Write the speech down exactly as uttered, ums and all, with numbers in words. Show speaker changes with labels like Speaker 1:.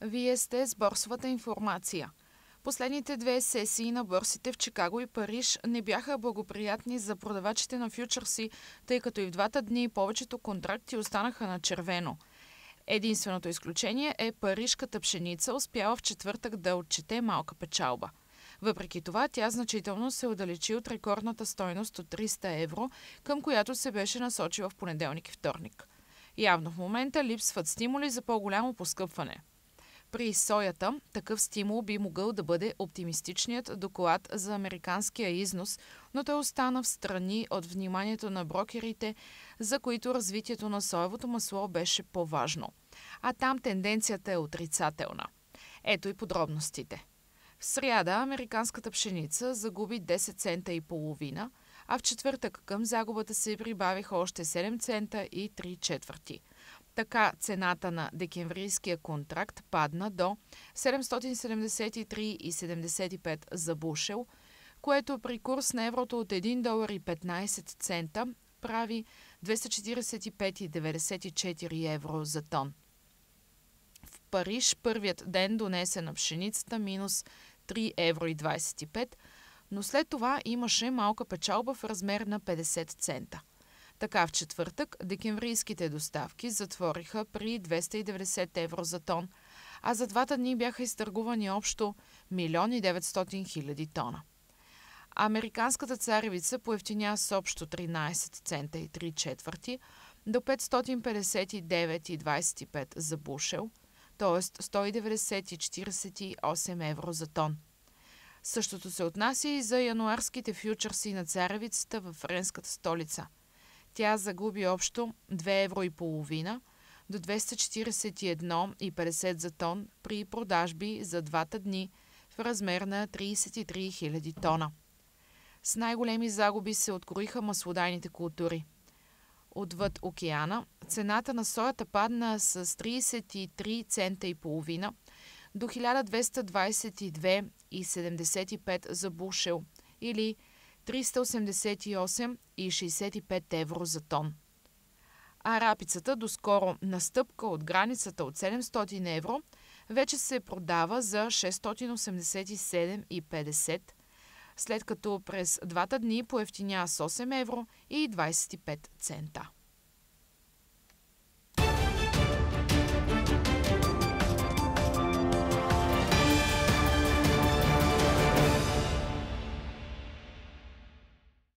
Speaker 1: Вие сте с борсовата информация. Последните две сесии на борсите в Чикаго и Париж не бяха благоприятни за продавачите на фючърси, тъй като и в двата дни повечето контракти останаха на червено. Единственото изключение е парижката пшеница, успяла в четвъртък да отчете малка печалба. Въпреки това, тя значително се отдалечи от рекордната стойност от триста евро, към която се беше насочила в понеделник и вторник. Явно в момента липсват стимули за по-голямо поскъпване. При соята такъв стимул би могъл да бъде оптимистичният доклад за американския износ, но той остана в страни от вниманието на брокерите, за които развитието на соевото масло беше по-важно. А там тенденцията е отрицателна. Ето и подробностите. В сряда американската пшеница загуби десет цента и половина, а в четвъртък към загубата се прибавиха още седем цента и три четвърти. Така цената на декемврийския контракт падна до седемстотин седемдесет и три цяло седемдесет и пет за бушел, което при курс на еврото от един долар и петнайсет цента прави двеста четирийсет и пет цяло деветдесет и четири евро за тон. В Париж първият ден донесе на пшеницата минус три евро и двайсет и пет, но след това имаше малка печалба в размер на петдесет цента. Така в четвъртък декемврийските доставки затвориха при двеста и деветдесет евро за тон, а за двата дни бяха изтъргувани общо милион и деветстотин хиляди тона. Американската царевица поевтиня с общо тринайсет цента и три четвърти до петстотин петдесет и девет цяло двайсет и пет за бушел, т.е. сто и деветдесет цяло четирийсет и осем евро за тон. Същото се отнася и за януарските фючърси на царевицата във френската столица. Тя загуби общо две евро и половина до двеста четирийсет и едно цяло и петдесет за тон при продажби за двата дни в размер на трийсет и три хиляди тона. С най-големи загуби се откроиха маслодайните култури. Отвъд океана цената на соята падна с трийсет и три цента и половина до хиляда двеста двайсет и две цяло седемдесет и пет за бушел или триста осемдесет и осем цяло шейсет и пет евро за тон. А рапицата, доскоро настъпка от границата от седемстотин евро, вече се продава за шестстотин осемдесет и седем цяло петдесет, след като през двата дни поевтиня с осем евро и двайсет и пет цента.